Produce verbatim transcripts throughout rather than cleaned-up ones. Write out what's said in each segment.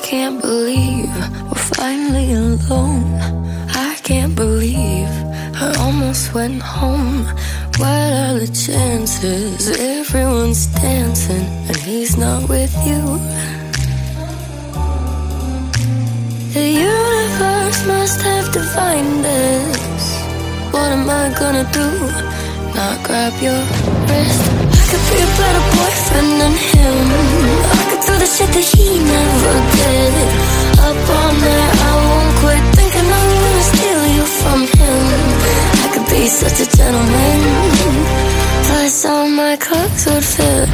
can't believe we're finally alone. I can't believe I almost went home. What are the chances? Everyone's dancing and he's not with you. The universe must have divined this. What am I gonna do? Not grab your wrist? I could be a better boyfriend than him. I could do the shit that he never did. Up all night, I won't quit thinking I'm gonna steal you from him. I could be such a gentleman, plus all my clothes would fit.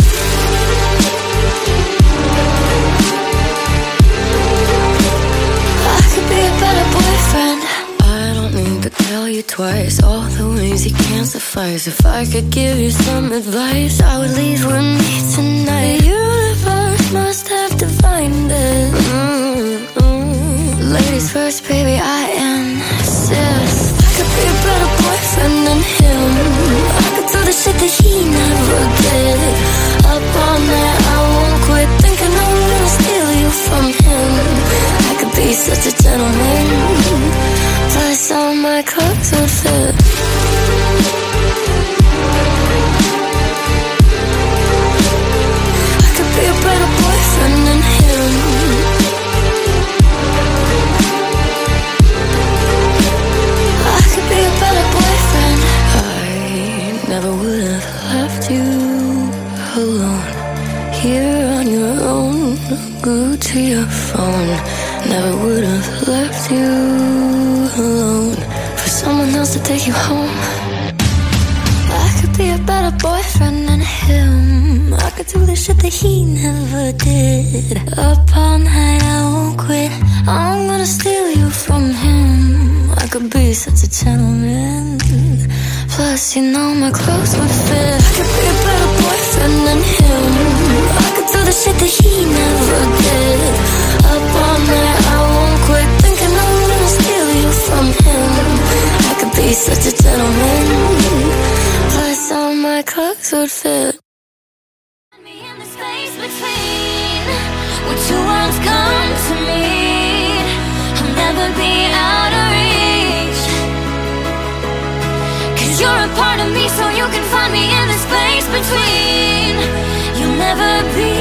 I could be a better boyfriend. I don't need to tell you twice all the ways you can't suffice. If I could give you some advice, I would leave with me tonight. The universe must have divined it. Mm-hmm. Ladies first, baby, I insist. I could be a better boyfriend than him. I could do the shit that he never did. Up all night, I won't quit thinking I'm gonna steal you from him. I could be such a gentleman, plus all my clothes would fit. I could be a better boyfriend than him. I could be a better boyfriend. I never would have left you alone, here on your own, glued to your phone. Never would have left you alone for someone else to take you home. I could be a better boyfriend than him. I could do the shit that he never did. Up all night, I won't quit. I'm gonna steal you from him. I could be such a gentleman, plus you know my clothes would fit. I could be a better boyfriend than him. I could do the shit that he never did. Up all night, I won't quit thinking I'm gonna steal you from him. I could be such a gentleman, plus all my clothes would fit. Me in the space between, where two worlds come to meet. I'll never be out of reach, 'cause you're a part of me, so you can find me in the space between. You'll never be